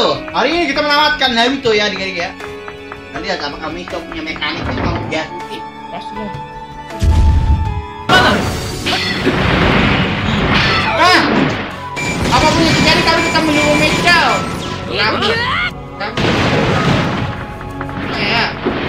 Naruto. Hari ini kita menamatkan Naruto ya, adik-adik ya. Nanti lihat apakah Misto punya mekanik yang mau ganti. Pasti. Mana? Ah! Apapun yang terjadi kalau kita menunggu Misto. Kamu. Ya.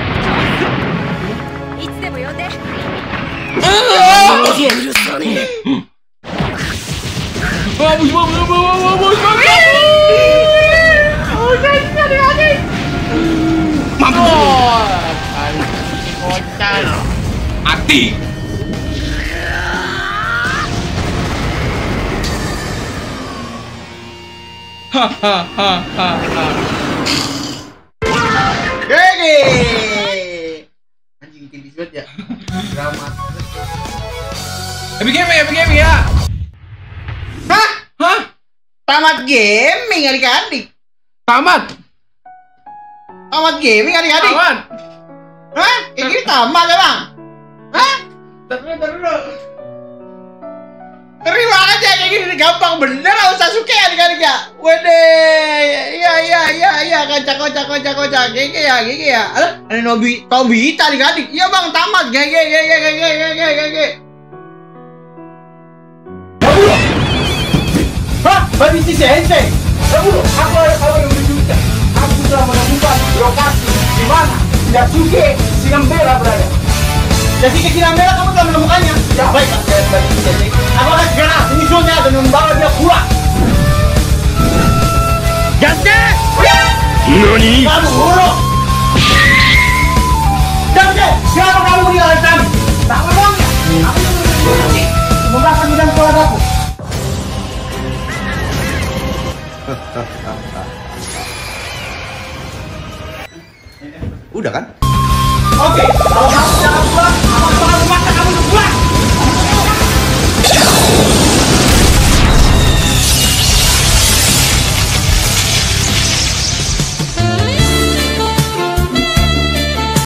Mati. Gege. Anjing tinggi banget ya. Drama. Happy gaming ya. Hah? Tamat gaming adik-adik. Tamat. Tamat gaming adik-adik. Tamat. Hah? Ini tamat ya bang? Hah? Terus. Keren banget ya kayak gini, gampang bener lah Sasuke adik-adik ya. Wede, iya, kocak. Gege ya. Ada Nobita adik-adik. Iya bang, tamat. Gege. Hah? Babisi sensei? Dahulu, aku yang berjuta. Aku telah menemukan lokasi di mana Yasuke Shigambera berada. Yasuke Shigambera kamu telah menemukannya? Ya baik, Babisi sensei. Apakah sekarang Misonya dan membawa dia pulang? Yasuke! Nani? Kamu buruk! Yasuke! Kenapa kamu meninggalkan kami? Tak ngomong ya? Aku yang berjuta. Membahas bidang keluargaku. Udah kan? Oke, kalau kamu jangan pulang,